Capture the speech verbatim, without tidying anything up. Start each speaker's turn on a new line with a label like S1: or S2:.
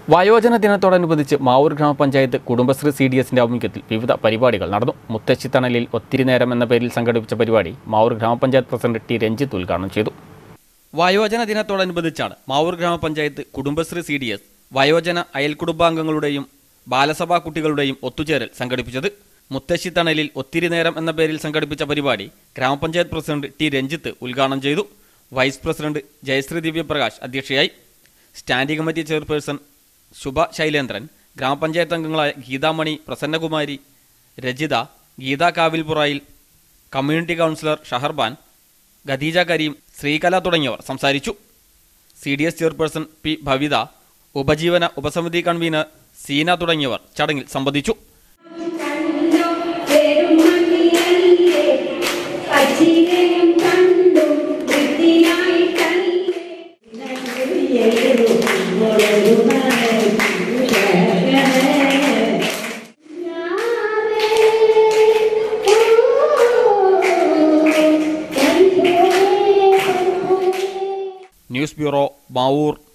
S1: വയോജന ദിനത്തോടനുബന്ധിച്ച് മാവൂർ ഗ്രാമപഞ്ചായത്ത് കുടുംബശ്രീ സി ഡി എസിന്റെ ആഭിമുഖ്യത്തിൽ വിവിധ പരിപാടികൾ നടന്നു. മുത്തശ്ശിത്തണലിൽ ഒത്തിരി നേരം എന്ന പേരിൽ സംഘടിപ്പിച്ച പരിപാടി മാവൂർ ഗ്രാമപഞ്ചായത്ത് പ്രസിഡന്റ് ടി രഞ്ജിത്ത് ഉദ്ഘാടനം ചെയ്തു. വയോജന ദിനത്തോടനുബന്ധിച്ചാണ് മാവൂർ ഗ്രാമപഞ്ചായത്ത് കുടുംബശ്രീ സി ഡി എസ് വയോജന അയൽക്കുടുംബാംഗങ്ങളുടെയും ബാലസഭാ കുട്ടികളുടെയും ഒത്തുചേരൽ സംഘടിപ്പിച്ചത്. മുത്തശ്ശിത്തണലിൽ ഒത്തിരി നേരം എന്ന പേരിൽ സംഘടിപ്പിച്ച പരിപാടി ഗ്രാമപഞ്ചായത്ത് പ്രസിഡന്റ് ടി രഞ്ജിത്ത് ഉദ്ഘാടനം ചെയ്തു. വൈസ് പ്രസിഡന്റ് ജയശ്രീ ദിവ്യപ്രകാശ് അധ്യക്ഷയായി. Standing committee chairperson Shubha Shailendran, ഗ്രാമപഞ്ചായത്ത് അംഗങ്ങളായ ഗീതാമണി, പ്രസന്നകുമാരി, രജിത, ഗീത കാവിൽപുറയിൽ, കമ്മ്യൂണിറ്റി കൗൺസിലർ ഷഹർബാൻ, ഖദീജ കരീം, ശ്രീകല തുടങ്ങിയവർ സംസാരിച്ചു. C D S chairperson P Bhavitha, ഉപജീവന ഉപസമിതി കൺവീനർ സീന തുടങ്ങിയവർ ചടങ്ങിൽ സംബന്ധിച്ചു. News bureau, Mavoor.